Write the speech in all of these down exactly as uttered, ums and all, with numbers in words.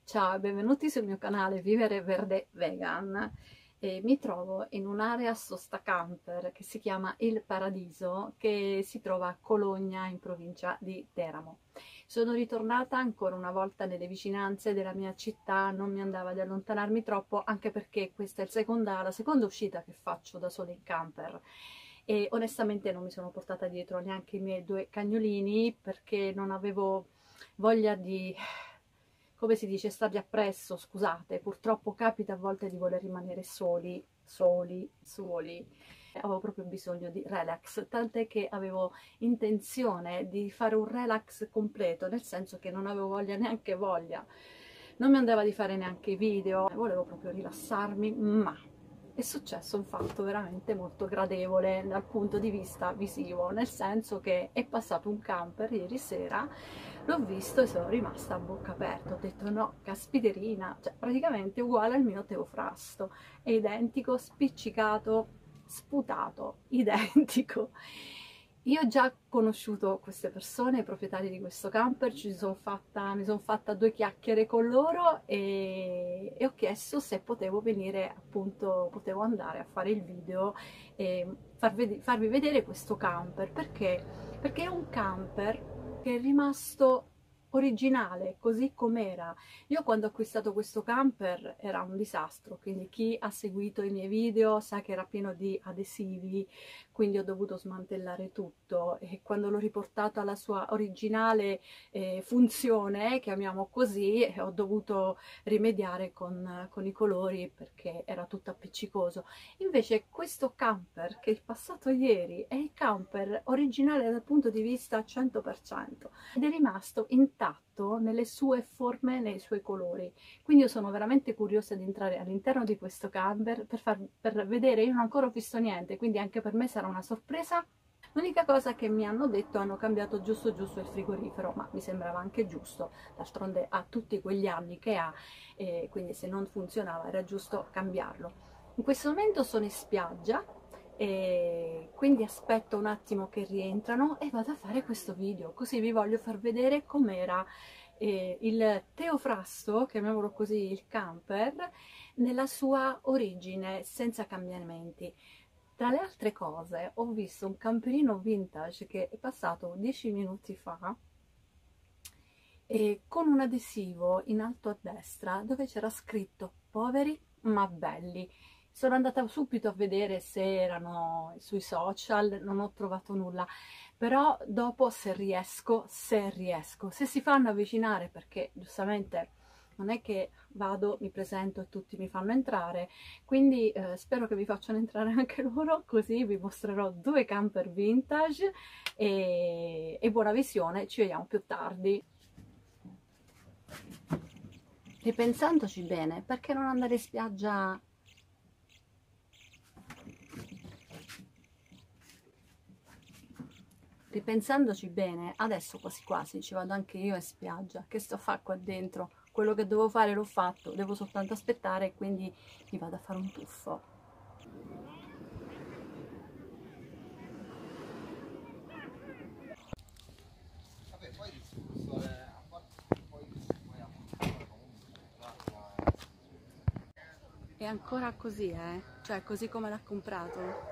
Ciao e benvenuti sul mio canale Vivere Verde Vegan. E mi trovo in un'area sosta camper che si chiama Il Paradiso, che si trova a Cologna in provincia di Teramo. Sono ritornata ancora una volta nelle vicinanze della mia città, non mi andava di allontanarmi troppo, anche perché questa è il seconda, la seconda uscita che faccio da sola in camper. E onestamente non mi sono portata dietro neanche i miei due cagnolini perché non avevo voglia di, come si dice, stargli appresso, scusate, purtroppo capita a volte di voler rimanere soli, soli, soli. Avevo proprio bisogno di relax, tant'è che avevo intenzione di fare un relax completo, nel senso che non avevo voglia, neanche voglia, non mi andava di fare neanche i video, volevo proprio rilassarmi, ma è successo un fatto veramente molto gradevole dal punto di vista visivo, nel senso che è passato un camper ieri sera, l'ho visto e sono rimasta a bocca aperta, ho detto no, caspiterina, cioè praticamente uguale al mio Teofrasto, è identico, spiccicato, sputato, identico. Io ho già conosciuto queste persone, i proprietari di questo camper, ci sono fatta, mi sono fatta due chiacchiere con loro e, e ho chiesto se potevo venire, appunto, potevo andare a fare il video e far ved- farvi vedere questo camper, perché? Perché è un camper che è rimasto originale, così com'era. Io quando ho acquistato questo camper era un disastro, quindi chi ha seguito i miei video sa che era pieno di adesivi, quindi ho dovuto smantellare tutto e quando l'ho riportato alla sua originale eh, funzione, chiamiamo così, eh, ho dovuto rimediare con, con i colori perché era tutto appiccicoso. Invece questo camper che è passato ieri è il camper originale dal punto di vista cento per cento ed è rimasto intatto nelle sue forme, nei suoi colori. Quindi io sono veramente curiosa di entrare all'interno di questo camper per, far, per vedere. Io non ho ancora visto niente, quindi anche per me sarà una sorpresa. L'unica cosa che mi hanno detto, hanno cambiato giusto giusto il frigorifero, ma mi sembrava anche giusto, d'altronde ha tutti quegli anni che ha, e quindi se non funzionava era giusto cambiarlo. In questo momento sono in spiaggia e quindi aspetto un attimo che rientrano e vado a fare questo video, così vi voglio far vedere com'era eh, il Teofrasto, chiamiamolo così, il camper, nella sua origine, senza cambiamenti. Tra le altre cose ho visto un camperino vintage che è passato dieci minuti fa e con un adesivo in alto a destra dove c'era scritto poveri ma belli. Sono andata subito a vedere se erano sui social, non ho trovato nulla, però dopo se riesco, se riesco, se si fanno avvicinare, perché giustamente non è che vado, mi presento e tutti mi fanno entrare, quindi eh, spero che vi facciano entrare anche loro, così vi mostrerò due camper vintage e, e buona visione, ci vediamo più tardi. Ripensandoci bene, perché non andare in spiaggia? Ripensandoci bene, adesso quasi quasi ci vado anche io in spiaggia. Che sto a fare qua dentro? Quello che devo fare l'ho fatto, devo soltanto aspettare, quindi mi vado a fare un tuffo. È ancora così, eh? Cioè così come l'ha comprato.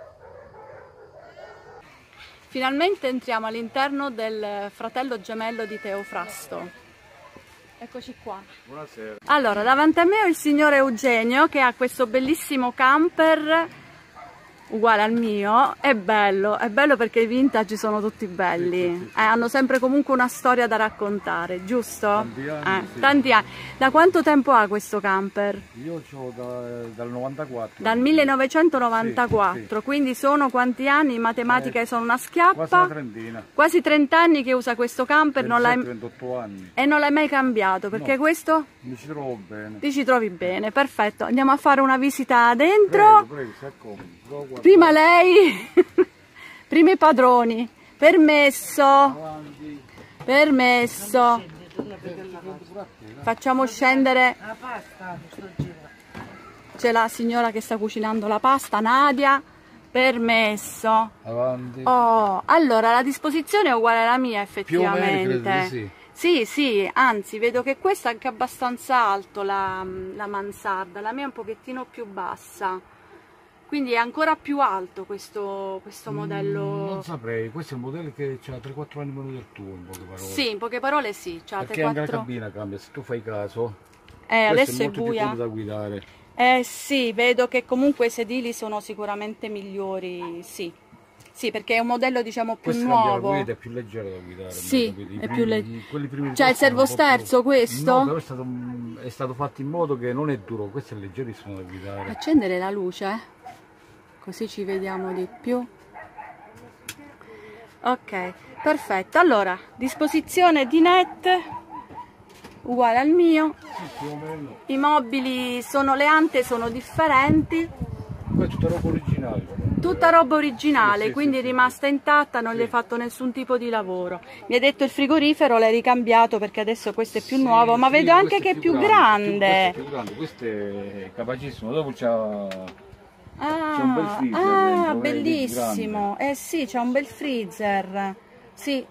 Finalmente entriamo all'interno del fratello gemello di Teofrasto. Eccoci qua. Buonasera. Allora, davanti a me ho il signore Eugenio che ha questo bellissimo camper uguale al mio. È bello, è bello perché i vintage sono tutti belli. Sì, sì, sì, sì. Eh, hanno sempre comunque una storia da raccontare, giusto? Tanti anni, eh, sì. tanti anni. Da quanto tempo ha questo camper? Io ho da, dal novantaquattro. Dal millenovecentonovantaquattro, sì, sì. Quindi sono quanti anni? In matematica eh, sono una schiappa. Quasi una trentina. Quasi trenta anni che usa questo camper non ventotto anni. E non l'hai mai cambiato, perché no, questo? Mi ci trovo bene. Ti ci trovi bene, perfetto. Andiamo a fare una visita dentro. Prego, prego, si accomodi. Prima lei, prima i padroni. Permesso. Avanti. Permesso. Facciamo scendere. C'è la signora che sta cucinando la pasta, Nadia. Permesso. Avanti. Oh, allora la disposizione è uguale alla mia effettivamente. Più o meno, credo di sì. Sì, sì, anzi vedo che questo è anche abbastanza alto, la, la mansarda, la mia è un pochettino più bassa, quindi è ancora più alto questo, questo modello. Mm, non saprei, questo è un modello che ha tre quattro anni meno del tuo, in poche parole. Sì, in poche parole sì, c'ha Perché tre anche quattro... la cabina cambia, se tu fai caso, Eh, adesso questo è è molto più buia. comodo da guidare. Eh sì, vedo che comunque i sedili sono sicuramente migliori, sì. Sì, perché è un modello diciamo più Questo cambia la nuovo. guida, è più leggero da guidare. Sì, capito? I è primi- più leggero. quelli primi Cioè il costi erano un po' servosterzo più- questo? No, però è stato, è stato fatto in modo che non è duro, questo è leggerissimo da guidare. Accendere la luce, così ci vediamo di più. Ok, perfetto. Allora, disposizione di net uguale al mio. Sì, più o meno. I mobili sono, le ante sono differenti. Qua è tutta roba originale. Tutta roba originale, Sì, sì, quindi sì, è sì. rimasta intatta, non Sì. gli hai fatto nessun tipo di lavoro. Mi hai detto il frigorifero l'hai ricambiato perché adesso questo è più Sì, nuovo, ma sì, vedo anche questo che è più grande. Questo è più grande, questo è capacissimo. Dopo c'ha Ah, c'è un bel freezer ah, dentro, vedi, bellissimo. Eh sì, c'è un bel freezer. Sì,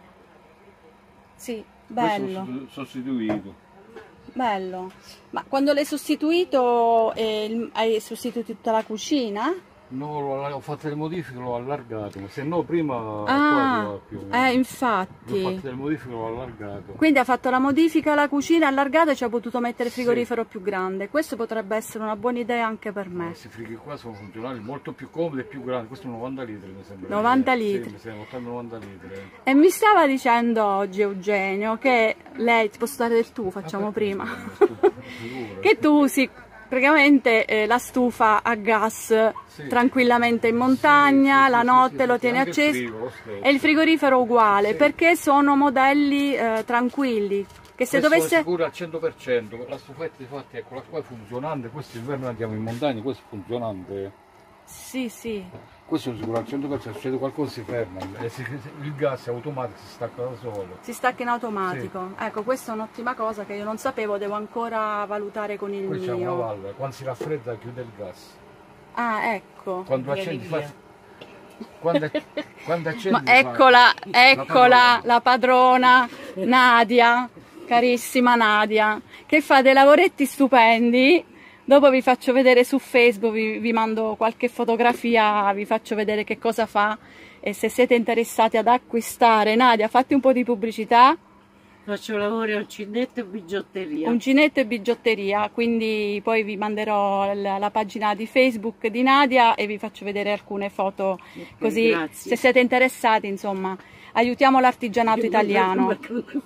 sì, bello, questo sostituito. bello. Ma quando l'hai sostituito, eh, il- hai sostituito tutta la cucina? No, l'ho- ho fatto delle modifiche, l'ho allargato, ma se no prima qua Ah, arrivava più o meno. eh, Ho fatto infatti. delle modifiche, l'ho allargato. Quindi ha fatto la modifica alla cucina allargata e ci ha potuto mettere il frigorifero più grande. Questo potrebbe essere una buona idea anche per me. Questi frighi qua sono funzionali, molto più comodi e più grandi. Questo è novanta litri, mi sembra. novanta Sì, litri. mi sembra ottanta novanta litri. eh. E mi stava dicendo oggi Eugenio che lei, ti posso dare del tu, facciamo Ah, perché? prima, Figura. che tu usi praticamente eh, la stufa a gas Sì. tranquillamente in montagna, Sì, sì, la sì, notte sì, lo sì, tieni anche il acceso frigo, lo stesso. e il frigorifero uguale, Sì. perché sono modelli eh, tranquilli, che se Questo dovesse... è sicuro al cento per cento, la stufetta infatti eccola qua è funzionante, questo inverno andiamo in montagna, questo è funzionante. Sì, sì. Questo è sicuro al cento per cento, succede qualcosa si ferma, e se- se- il gas è automatico, si stacca da solo. Si stacca in automatico. Ecco, questa è un'ottima cosa che io non sapevo, devo ancora valutare con il Poi c'è una mio. valvola, quando si raffredda chiude il gas. Ah, ecco. Quando Vieni accendi via. fa... Quando, quando accendi Ma fa- eccola, eccola padrona. la padrona Nadia, carissima Nadia, che fa dei lavoretti stupendi. Dopo vi faccio vedere su Facebook, vi, vi mando qualche fotografia, vi faccio vedere che cosa fa e se siete interessati ad acquistare. Nadia, fatti un po' di pubblicità. Faccio lavori a uncinetto e bigiotteria. Uncinetto e bigiotteria, quindi poi vi manderò la, la pagina di Facebook di Nadia e vi faccio vedere alcune foto, così grazie. se siete interessati, insomma, aiutiamo l'artigianato italiano.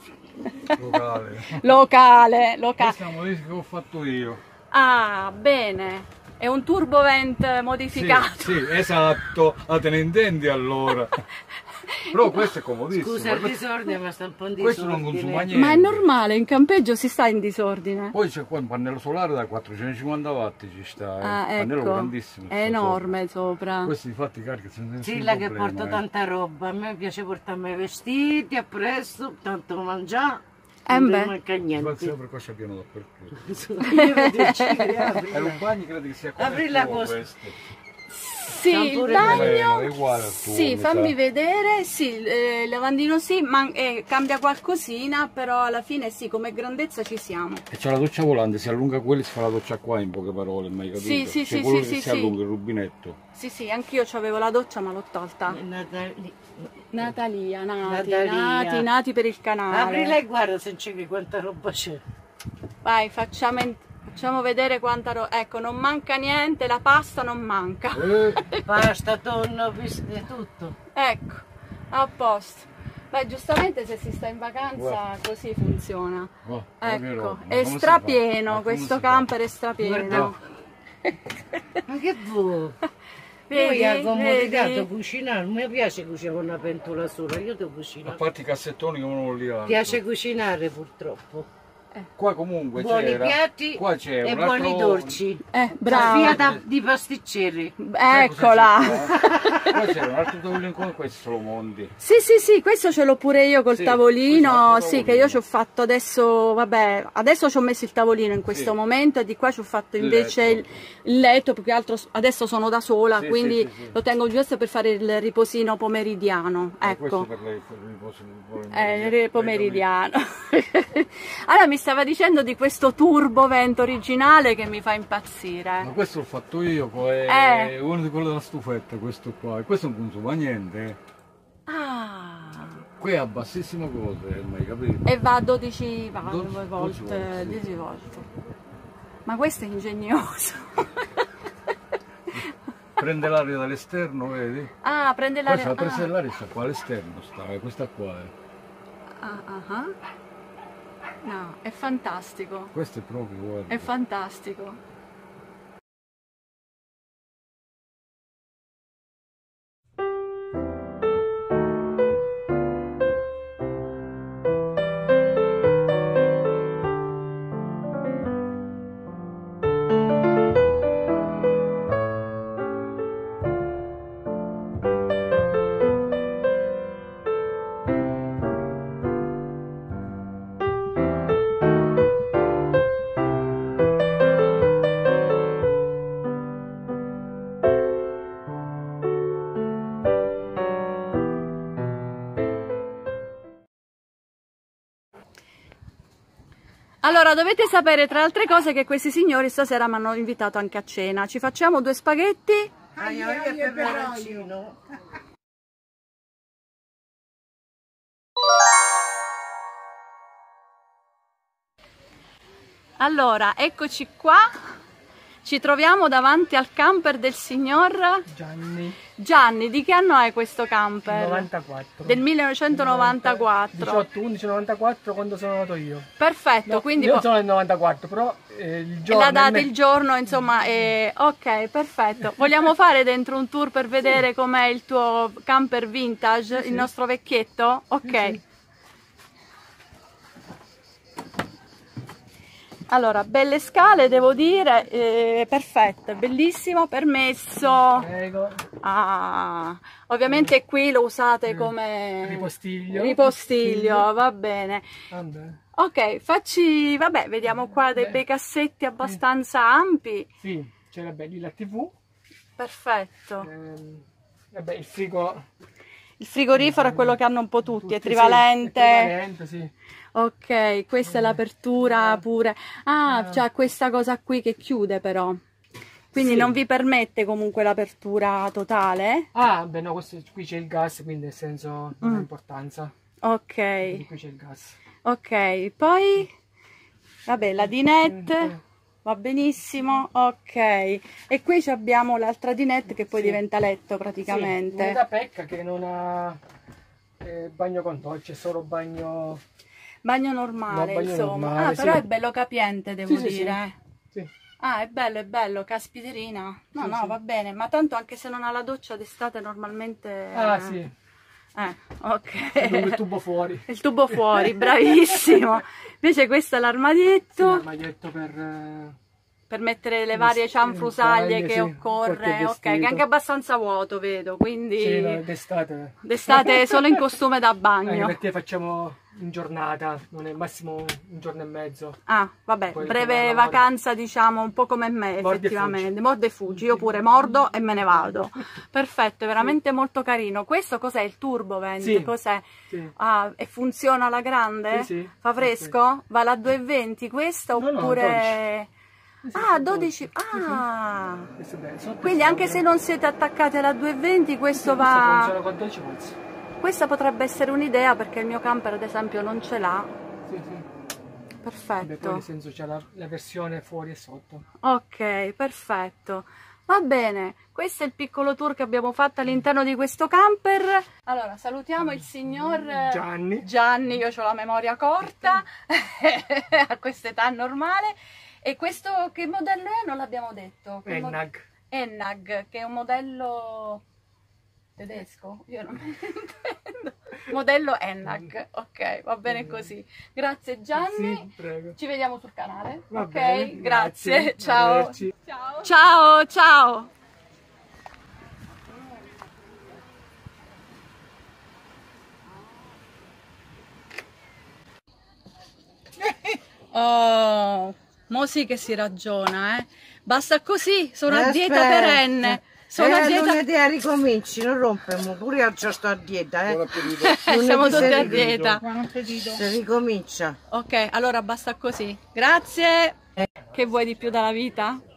locale. Locale, locale. Questa è una modifica che ho fatto io. Ah, bene. È un turbovent modificato. Sì, sì, esatto. Ah, te ne intendi allora? Però questo è comodissimo. Scusa il questo, disordine, ma sta un po' in questo non disordine. consuma niente. Ma è normale, in campeggio si sta in disordine. Poi c'è qua un pannello solare da quattrocentocinquanta watt ci sta. Eh. Ah, Pannello ecco. grandissimo. È sta enorme sopra. sopra. Questo infatti carica senza nessun Silla che problema, porta eh. tanta roba, a me piace portarmi i vestiti appresso, tanto mangiare, Eh non beh. mi manca Infatti niente. sempre qua c'è pieno dappertutto. Io vedo il cigri, E apri. un bagno credo che sia come Apri il la tuo cosa. questo. Sì, C'ha il pure bagno. quello, è uguale al tuo, Sì, mi fammi sa. vedere. Sì, eh, il lavandino sì, ma eh, cambia qualcosina, però alla fine sì, come grandezza ci siamo. E c'è la doccia volante, si allunga quella e si fa la doccia qua in poche parole, mai capito? Sì, sì, C'è sì, quello sì, che sì, si sì. allunga il rubinetto. Sì, sì, anch'io avevo la doccia, ma l'ho tolta. Natali- Natalia, Nati, Natalia. Nati, Nati per il canale. Aprila e guarda se c'è che quanta roba c'è. Vai, facciamo, in- facciamo vedere quanta roba. Ecco, non manca niente, la pasta non manca. Eh, Pasta, tonno, piste, tutto. Ecco, a posto. Beh, giustamente se si sta in vacanza Guarda. così funziona. oh, che Ecco, roba. Ma è come si fa? strapieno, Ma come questo si fa? camper è strapieno. Guarda. Ma che vuoi? Vedi, Poi ha comodicato vedi? cucinare, non mi piace cucinare con una pentola sola, io devo A cucinare. parte i cassettoni che uno non li ha. Mi piace cucinare purtroppo. Qua comunque buoni c'era, piatti qua c'è e un buoni altro... dolci. Eh, La via brava. da- di pasticceri. Eccola. Qua c'era un altro tavolino con questo lo monti. Sì, sì, sì, questo ce l'ho pure io col Sì, tavolino, questo è un sì, tavolino. che io ci ho fatto adesso, vabbè, adesso ci ho messo il tavolino in questo Sì. momento e di qua ci ho fatto Il invece il, letto. il letto, più che altro s- adesso sono da sola, Sì, quindi sì, sì, sì. lo tengo giusto per fare il riposino pomeridiano, Eh, questo ecco. per lei, per il riposo- il Eh, il pomeridiano. Allora mi stava dicendo di questo turbovento originale che mi fa impazzire. Ma questo l'ho fatto io, poi è Eh. uno di quello della stufetta, questo qua. E questo non consuma niente. eh. Ah. Qui è a bassissima cosa, mai capito? E va a dodici va- dodici volte, volte, sì. dieci volte. Ma questo è ingegnoso. Prende l'aria dall'esterno, vedi? Ah, prende Questa l'aria. la presa Ah. dell'aria sta qua all'esterno, sta, eh, questa qua è. Ah, ah, ah. No, è fantastico. Questo è proprio, guarda. È fantastico. Allora, dovete sapere tra altre cose che questi signori stasera mi hanno invitato anche a cena. Ci facciamo due spaghetti? Aglio e peperoncino. Allora, eccoci qua. Ci troviamo davanti al camper del signor Gianni, Gianni. Di che anno è questo camper? novantaquattro. Del millenovecentonovantaquattro. diciotto undici novantaquattro quando sono nato io. Perfetto, No, quindi io po- sono del novantaquattro, però eh, il e giorno... la data, il me- il giorno, insomma, è... ok, perfetto. Vogliamo fare dentro un tour per vedere com'è il tuo camper vintage, il nostro vecchietto? Ok. Allora, belle scale, devo dire, eh, perfette, bellissimo, permesso. Prego, Ah, ovviamente qui lo usate come ripostiglio. ripostiglio, va bene. Vabbè. Ok, facci, vabbè, vediamo qua dei Beh. bei cassetti abbastanza ampi. Sì, c'è la bella la tivù, Perfetto. ehm, vabbè, il frigo... Il frigorifero è quello che hanno un po' tutti, è tutti, trivalente. Sì, è trivalente, sì. Ok, questa è l'apertura pure. Ah, c'è questa cosa qui che chiude però. Quindi Sì. non vi permette comunque l'apertura totale. Ah, beh, no, questo, qui c'è il gas, quindi nel senso non ha importanza. Ok, Quindi qui c'è il gas. ok. Poi, vabbè, la dinette va benissimo. Ok. E qui ci abbiamo l'altra dinette che poi Sì. diventa letto Sì, praticamente. un'unità pecca che non ha eh, bagno con doccia, è solo bagno... Bagno normale, No, bagno insomma. normale, Ah, però sì. è bello capiente, devo Sì, sì, sì. dire. Sì. Ah, è bello, è bello, caspiterina. No, Sì, no, sì. va bene, ma tanto anche se non ha la doccia d'estate normalmente... Ah, sì, Eh, ok. con il tubo fuori. Il tubo fuori, bravissimo. Invece questo è Sì, l'armadietto l'armadietto per... eh, per mettere le le varie s- cianfrusaglie le che sì, occorre. qualche Ok, che è vestito. anche abbastanza vuoto, vedo, quindi Sì, no, d'estate. d'estate solo in costume da Anche bagno. perché facciamo in giornata, non è massimo un giorno e mezzo. Ah, vabbè, Poi breve tornare a lavoro. vacanza, diciamo, un po' come me, Mordi e effettivamente. Mordo e fuggi, io pure mordo e me ne vado. Perfetto, è veramente molto carino. Questo cos'è? Il turbovent? Sì. Cos'è? Sì. Ah, e funziona alla grande? Sì, sì. Fa fresco? Va alla due e venti questo No, no, oppure... Sì, sì, Ah, sì, dodici. Sì, sì. Ah! Questo è bello. Sotto Quindi e anche sopra. se non siete attaccati alla due e venti, questo Questo va... funziona con dodici volts. Questa potrebbe essere un'idea perché il mio camper ad esempio non ce l'ha. Sì, sì. Vabbè, poi Perfetto. nel senso c'è la, la versione fuori e sotto. Ok, perfetto. Va bene, questo è il piccolo tour che abbiamo fatto all'interno di questo camper. Allora, salutiamo il signor eh, Gianni. Gianni, io ho la memoria corta, a questa età normale. E questo che modello è? Non l'abbiamo detto. Che mo- Ennag. Ennag, che è un modello Tedesco? Io non me ne intendo. Modello Enac, ok, va bene così. Grazie Gianni, Sì, prego. ci vediamo sul canale. Va Ok, bene, grazie, grazie. ciao. Arrivederci. Ciao. Ciao, ciao. Oh, mo sì che si ragiona, eh. Basta così, sono a dieta Aspetta. perenne. Sono eh, a dieta. lunedì ricominci, non rompemo, pure io già sto a dieta, Buon eh. appetito. Eh, siamo Lunedì tutti a si- dieta. Si ricomincia. Ok, allora basta così. Grazie. Che vuoi di più dalla vita?